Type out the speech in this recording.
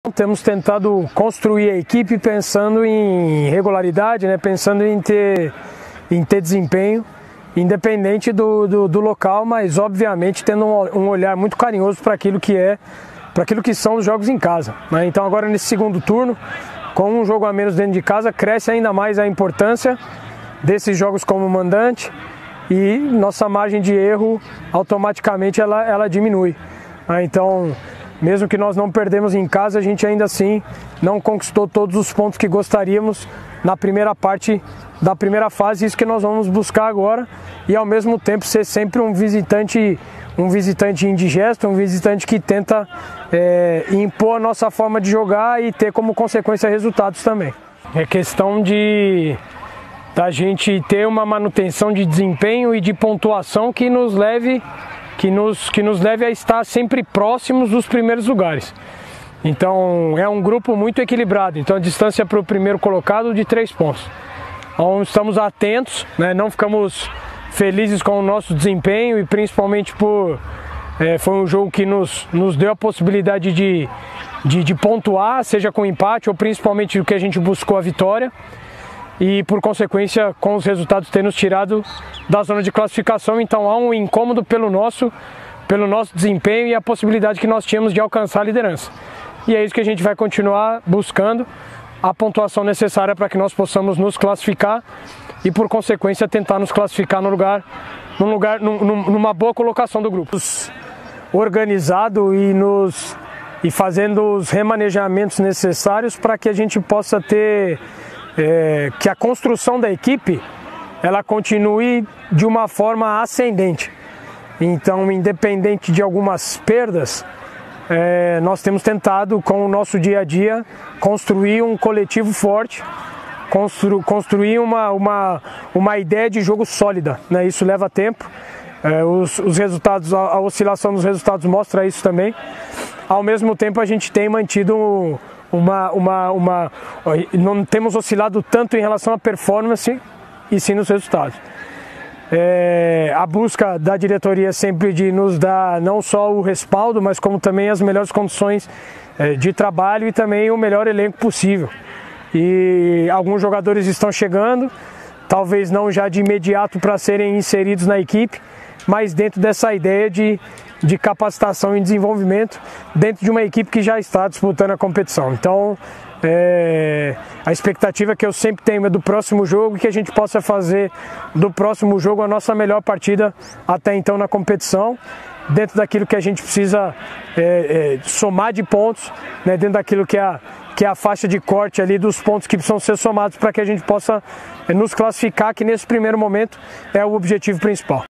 Temos tentado construir a equipe pensando em regularidade, né? Pensando em ter desempenho, independente do local, mas obviamente tendo um olhar muito carinhoso para aquilo que são os jogos em casa, né? Então agora nesse segundo turno, com um jogo a menos dentro de casa, cresce ainda mais a importância desses jogos como mandante e nossa margem de erro automaticamente ela diminui, né? Então, mesmo que nós não perdemos em casa, a gente ainda assim não conquistou todos os pontos que gostaríamos na primeira parte da primeira fase, isso que nós vamos buscar agora, e ao mesmo tempo ser sempre um visitante indigesto, um visitante que tenta impor a nossa forma de jogar e ter como consequência resultados também. É questão da gente ter uma manutenção de desempenho e de pontuação que nos leve a estar sempre próximos dos primeiros lugares. Então é um grupo muito equilibrado, então a distância para o primeiro colocado de 3 pontos. Então estamos atentos, né? Não ficamos felizes com o nosso desempenho e principalmente foi um jogo que nos deu a possibilidade de pontuar, seja com empate ou principalmente o que a gente buscou, a vitória. E por consequência, com os resultados ter nos tirado da zona de classificação, então há um incômodo pelo nosso desempenho e a possibilidade que nós tínhamos de alcançar a liderança. E é isso que a gente vai continuar buscando, a pontuação necessária para que nós possamos nos classificar e por consequência tentar nos classificar numa boa colocação do grupo. Organizado e fazendo os remanejamentos necessários para que a gente possa ter que a construção da equipe ela continue de uma forma ascendente. Então, independente de algumas perdas, nós temos tentado, com o nosso dia a dia, construir um coletivo forte, construir uma ideia de jogo sólida, né? Isso leva tempo. Os resultados, a oscilação dos resultados mostra isso também. Ao mesmo tempo, a gente tem mantido não temos oscilado tanto em relação à performance e sim nos resultados. A busca da diretoria sempre de nos dar não só o respaldo, mas como também as melhores condições de trabalho e também o melhor elenco possível. E alguns jogadores estão chegando, talvez não já de imediato para serem inseridos na equipe, mas dentro dessa ideia de capacitação e desenvolvimento dentro de uma equipe que já está disputando a competição. Então, a expectativa que eu sempre tenho é do próximo jogo, que a gente possa fazer do próximo jogo a nossa melhor partida até então na competição, dentro daquilo que a gente precisa somar de pontos, né, dentro daquilo que é a faixa de corte ali dos pontos que precisam ser somados para que a gente possa nos classificar, que nesse primeiro momento é o objetivo principal.